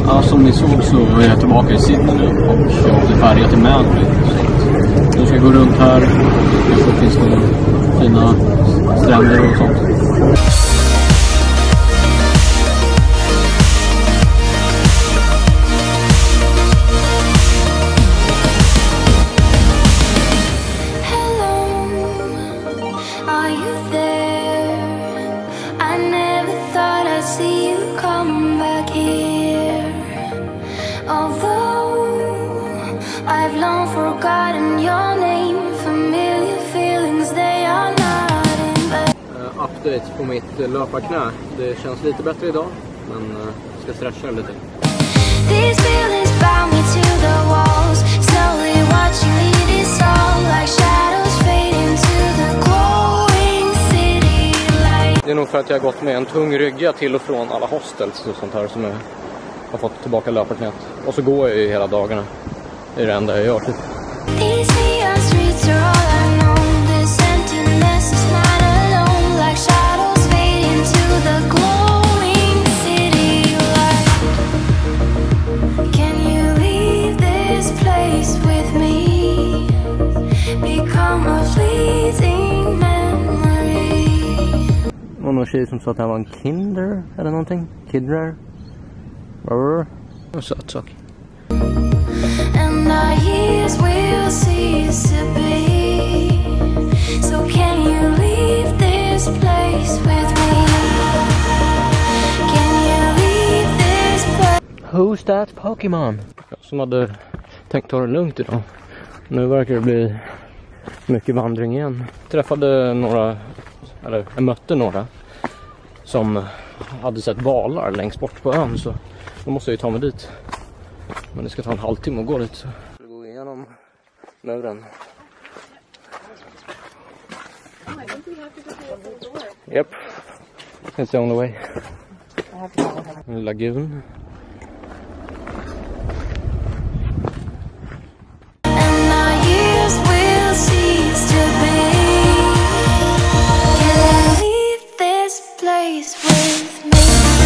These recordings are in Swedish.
Ja, som ni såg så är jag tillbaka i Sydney nu och åkte färja till Manly. Nu ska jag gå runt här. Det finns några fina stränder och sånt. I've long forgotten your name. Familiar feelings, they are not in vain. Update på mitt löparknä. Det känns lite bättre idag, men ska stretcha lite. These feelings bound me to the walls. Slowly watching me dissolve like shadows fade into the glowing city light. Det är nog för att jag har gått med en tung rygga till och från alla hostels och sånt här som jag har fått tillbaka löparknät. Och så går jag ju hela dagarna. Det är det enda jag gör typ. These neon streets are all I know. This emptiness is not alone. Like shadows fade into the glowing city light. Can you leave this place with me? Become a fleeting memory. Det var någon tjej som sa att det här var en kinder eller någonting. Kidrar. En söt sak. And our years will cease to be. So can you leave this place with me? Can you leave this place? Who's that Pokémon? Som hade tänkt ta det lugnt idag. Nu verkar det bli mycket vandring igen. Träffade några, eller jag mötte några som hade sett valar längst bort på ön, så då måste jag ju ta mig dit. Men det ska ta en halvtimme att gå dit. Så jag går igenom muren. Yep. It's the only way. Lagoon. And our years will cease to be. Can you leave this place with me?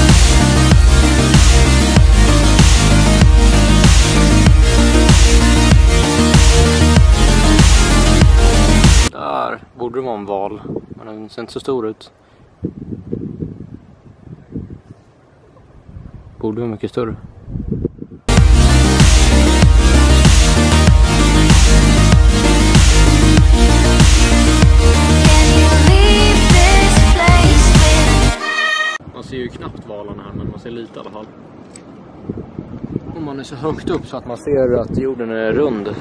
Där borde det vara en val, men den ser inte så stor ut. Borde vara mycket större. Man ser ju knappt valarna här, men man ser lite i alla fall. Och man är så högt upp så att man ser att jorden är rund.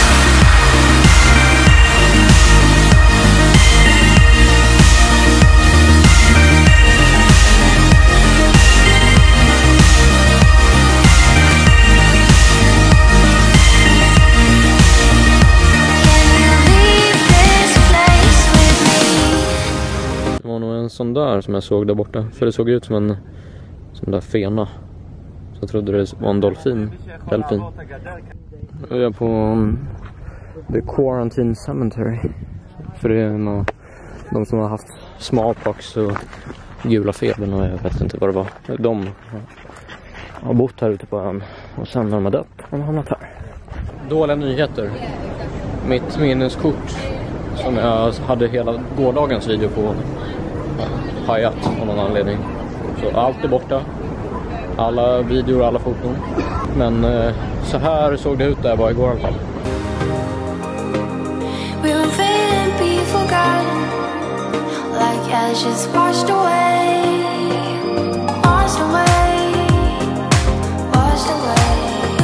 Det var nog en sån där som jag såg där borta. För det såg ut som en sån där fena. Så jag trodde det var en dolfin. Delfin. Nu är jag på The Quarantine Cemetery. För det är de som har haft smallpox och gula febern och jag vet inte vad det var. De har bott här ute på ön. Och sen när de har dött har de hamnat här. Dåliga nyheter. Mitt minneskort som jag hade hela gårdagens video på hajat av någon anledning. Så allt är borta. Alla videor och alla foton. Men så här såg det ut där jag var igår i alla fall. We will fade and be forgotten, like ashes washed away, washed away, washed away.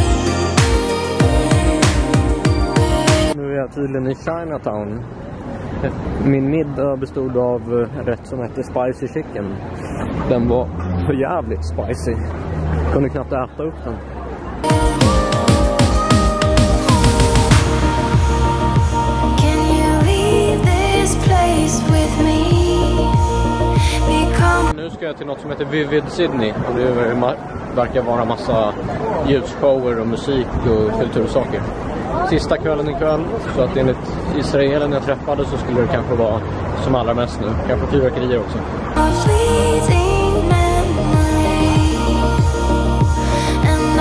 Nu är jag tydligen i Chinatown. Min middag bestod av rätt som hette spicy chicken. Den var för jävligt spicy. Jag kunde knappt äta upp den. Can you leave this place with me? Nu ska jag till något som heter Vivid Sydney. Och det verkar vara massa ljusshower och musik och kultursaker. Sista kvällen ikväll, så att enligt israelen jag träffade så skulle det kanske vara som allra mest nu. Kanske fyrverkerier också. A fleeting memory, and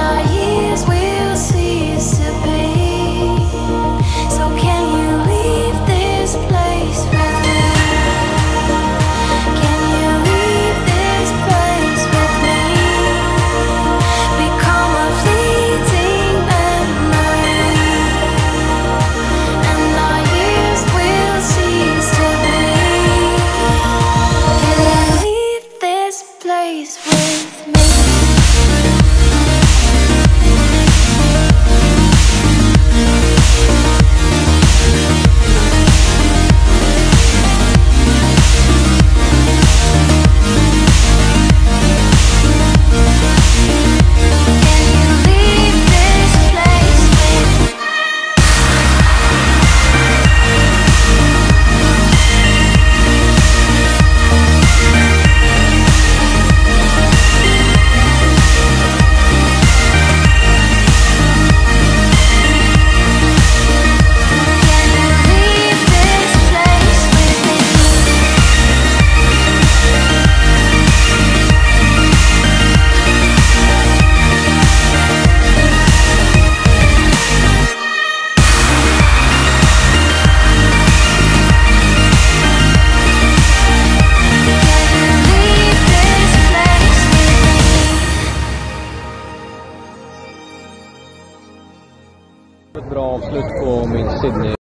Ett bra avslut på min Sydney.